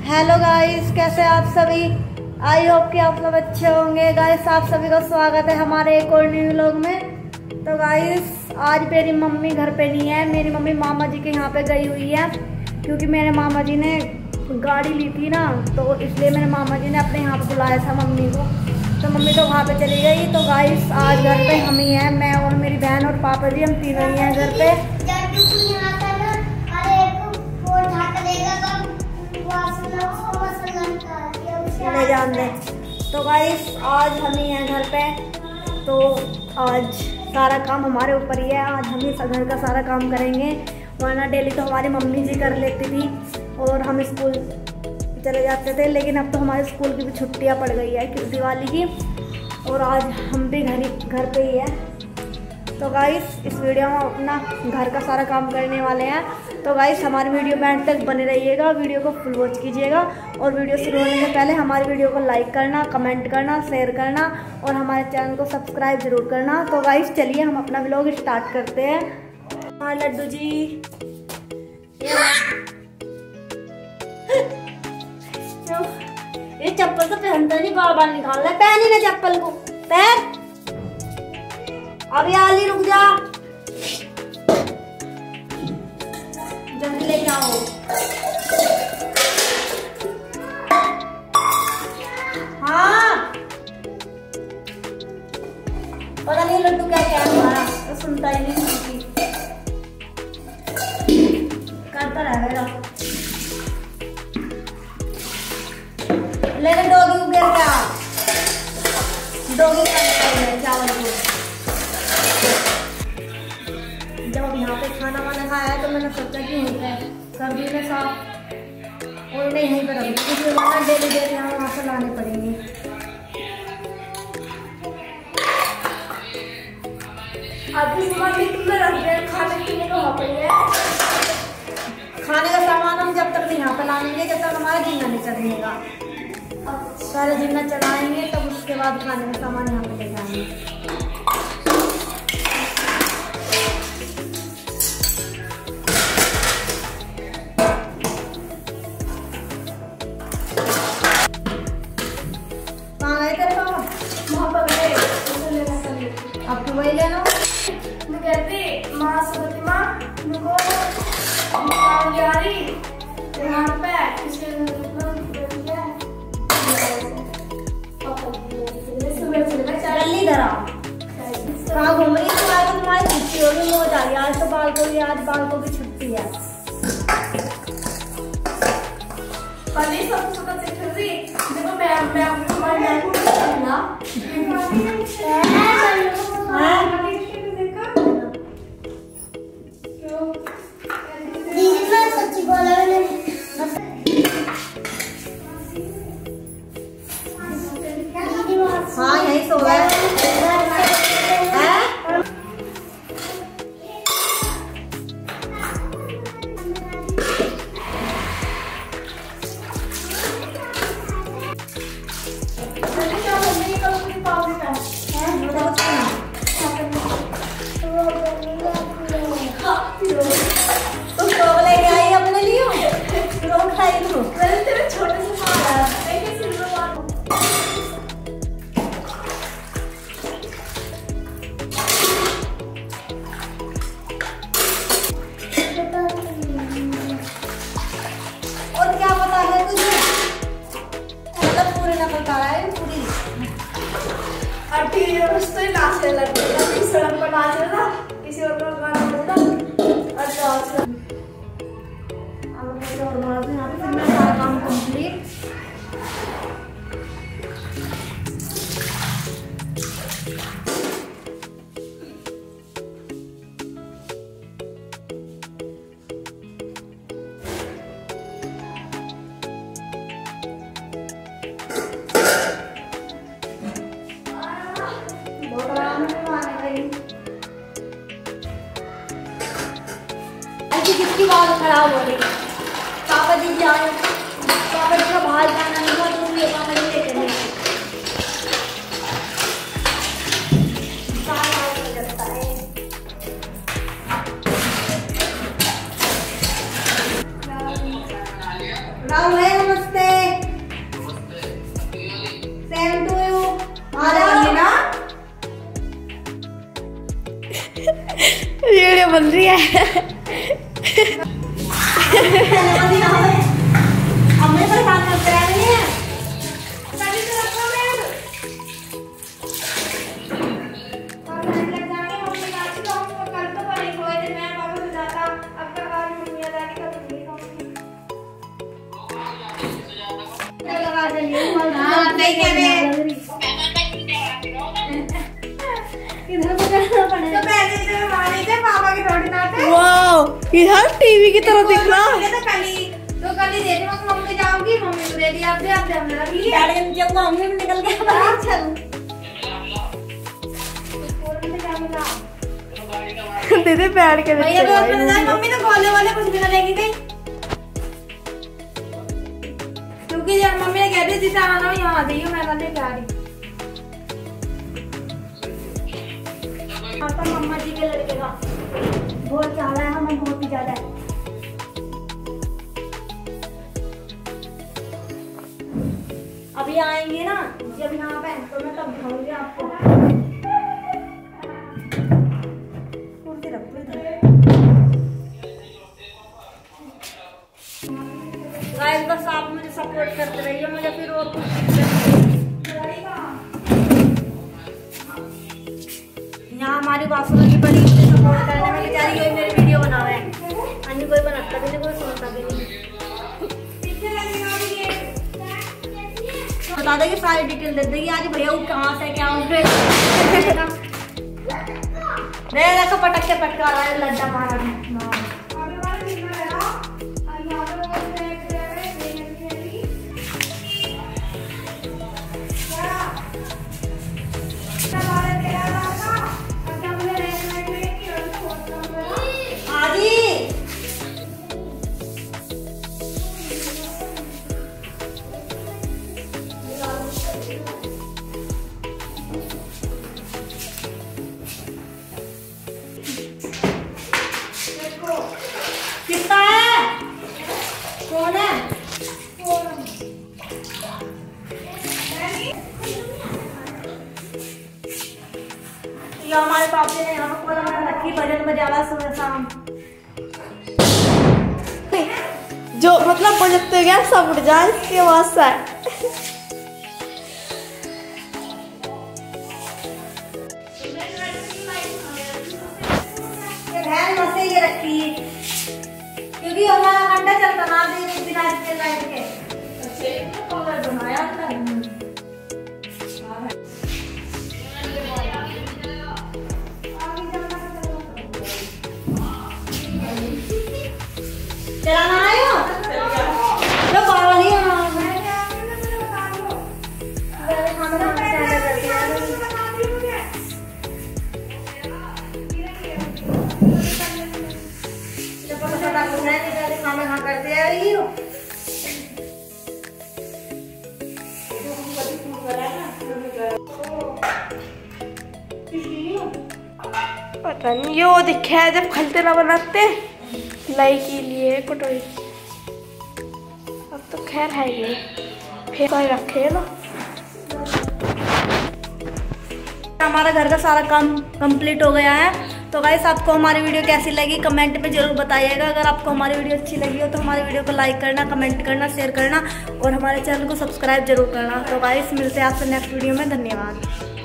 Hello guys, कैसे आप सभी। आई होप कि आप सब अच्छे होंगे। गाइस आप सभी का स्वागत है हमारे एक और न्यू व्लॉग में। तो गाइस आज मेरी मम्मी घर पे नहीं है। मेरी मम्मी मामा जी के यहाँ पे गई हुई है, क्योंकि मेरे मामा जी ने गाड़ी ली थी ना, तो इसलिए मेरे मामा जी ने अपने यहाँ पे बुलाया था मम्मी को। तो मम्मी तो वहाँ पे चली गई। तो गाइस आज घर पे हम ही हैं, मैं और मेरी बहन और पापा जी, हम तीनों ही हैं घर पे। ले जान दे। तो गाइस आज हम ही हैं घर पे, तो आज सारा काम हमारे ऊपर ही है। आज हम ही घर का सारा काम करेंगे, वरना डेली तो हमारी मम्मी जी कर लेती थी और हम स्कूल चले जाते थे। लेकिन अब तो हमारे स्कूल की भी छुट्टियां पड़ गई है दिवाली की, और आज हम भी घर पे ही है। तो गाइस इस वीडियो में अपना घर का सारा काम करने वाले हैं। तो गाइस हमारी वीडियो में एंड तक बने रहिएगा, वीडियो को फुल वॉच कीजिएगा। और वीडियो शुरू होने से पहले हमारी वीडियो को लाइक करना, कमेंट करना, शेयर करना और हमारे चैनल को सब्सक्राइब जरूर करना। तो गाइस चलिए हम अपना व्लॉग स्टार्ट करते हैं। हाँ लड्डू जी, ये चप्पल तो पहनता नहीं, बार बार निकाल रहा है। पहन ही ना चप्पल को, पहन। अभी आली रुक जा, जल्दी ले जाओ। हाँ पता नहीं लड्डू क्या क्या हमारा तो सुनता ही नहीं, करता रहेगा। लेकिन डॉगी को गिर गया, डॉगी का चावल को। जब अब यहाँ पे खाना वाना खाया है तो मैंने सोचा कि यहीं पे कर दी मैं साफ, और नहीं यहीं पर रख दी, क्योंकि वरना डेली डेली यहाँ वहाँ से लाने पड़ेंगे। अभी तुमने रख दिया खाने पीने को वहाँ पर है। खाने का सामान हम जब तक नहीं यहाँ पर लाएंगे जब तक हमारा जीना नहीं चढ़ेगा। सारे जीना चढ़ाएंगे तब उसके बाद खाने का सामान यहाँ पर ले जाएंगे। अब तो वही लेना। मैं कहती माँ सरस्वती माँ उनको यहाँ पे जल्दी धरा कहाँ घूम रही है। तुम्हारी छुट्टी होगी, वो जा रही है। आज तो बाल को भी छुट्टी है। देखो सच्ची बोला हाँ यही सो गया सड़क पर नाच रहा था, किसी और का गाना बोलता। अच्छा यहाँ पे मेरा सारा काम कंप्लीट। बन रही है। इधर टीवी की तरह दिख रहा। तो कल ही देख मम्मी जाऊंगी, मम्मी को दे दिया मम्मी भी निकल गया। दीदी बैठ के मम्मी तो कॉलेज वाले कुछ भी ना लेगी कहीं, क्योंकि जब मम्मी ने कह दी जिसे आना हो यहाँ आ जाइए, मैं कल लेके आ रही। आपका मम्मा जी के लड़के का बहुत ज्यादा है, हमें बहुत ही ज्यादा है। अभी आएंगे ना जब यहाँ पे तो मैं तब दिखाऊंगी आपको। गाइस बस आप मुझे सपोर्ट करते रहिए, मुझे फिर और कुछ यहाँ हमारी बासुरा की बड़ी सपोर्ट करने में बेचारी कोई मेरी वीडियो बना रहा है, अन्य कोई बनाता भी नहीं, कोई सुनता भी नहीं। बता देगी सारी डिटेल दे देगी आज भैया वो कहाँ से क्या उठे। देखो पटक के पटका रहा है लड्डा मारा। कितना है? कौन है? ये हमारे पापा ने यहाँ पर रखी भजन बजावा सुबह शाम। जो मतलब बजते गया सब उठ जाए इसके वास्ते है। ये रखी क्योंकि हमारा अंडा चलता ना बिना इसके लाइट के कलर बनाया था। चलाना आयो तो बावली करते हैं। पता नहीं ये वो दिखे है जब खलते ना बनाते लाई के लिए कटोरी। अब तो खैर है ये फिर रखे ना। हमारा घर का सारा काम कंप्लीट हो गया है। तो गाइस आपको हमारी वीडियो कैसी लगी कमेंट में जरूर बताइएगा। अगर आपको हमारी वीडियो अच्छी लगी हो तो हमारी वीडियो को लाइक करना, कमेंट करना, शेयर करना और हमारे चैनल को सब्सक्राइब जरूर करना। तो गाइस मिलते हैं आपसे नेक्स्ट वीडियो में। धन्यवाद।